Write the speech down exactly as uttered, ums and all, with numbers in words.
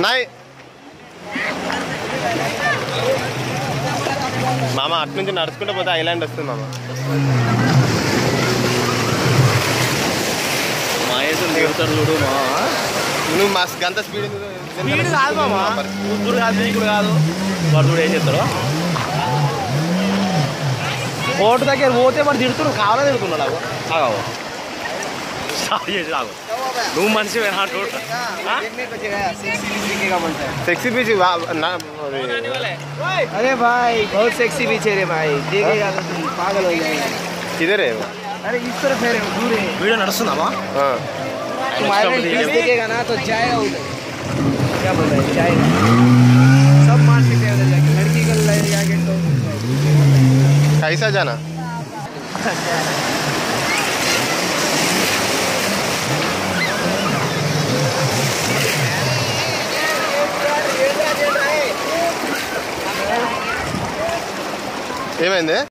అన్నాయ్ మామ అటు నుంచి నడుచుకుంటూ పోతే ఐలాండ్ వస్తుంది మామ. మహేష్ దిగుతాడు చూడు మామ. నువ్వు మా గంత స్పీడ్ స్పీడ్ కాదు మామ, కూతురు కాదు నీకుడు కాదు. వాడు చూడు ఏం చేస్తాడు. ఓటు దగ్గర పోతే వాడు తిడుతున్నాడు, కావాలని తిడుతున్నాడు. అవు ఆగావు చేసి రాగు, నువ్వు మనిషి सेक्सी बीच अरे भाई बहुत सेक्सी बीच है रे भाई, देखेगा तो तुम पागल हो जाएगा. किधर है? अरे इस तरफ है रे, दूर है. वीडियो नడుస్తుందా? हाँ तुम आइलैंड बीच देखेगा ना तो जाएगा उधर. क्या बोल रहे हैं, जाएगा सब मार सकते हैं उधर जाके. लड़की को ले जाके तो कैसा जाना? ఏమైంది?